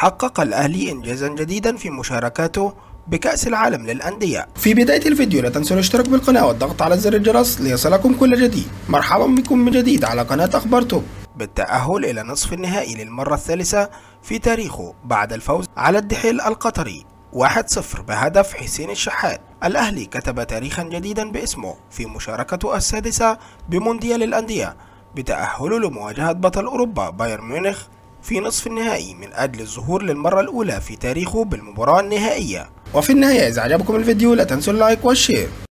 حقق الأهلي إنجازا جديدا في مشاركاته بكأس العالم للأندية. في بداية الفيديو لا تنسوا الاشتراك بالقناة والضغط على زر الجرس ليصلكم كل جديد. مرحبا بكم من جديد على قناة أخبار توب. بالتأهل إلى نصف النهائي للمرة الثالثة في تاريخه بعد الفوز على الدحيل القطري 1-0 بهدف حسين الشحات، الأهلي كتب تاريخا جديدا باسمه في مشاركته السادسة بمونديال الأندية بتأهله لمواجهة بطل أوروبا بايرن ميونخ في نصف النهائي من أجل الظهور للمرة الأولى في تاريخه بالمباراة النهائية. وفي النهاية إذا عجبكم الفيديو لا تنسوا اللايك والشير.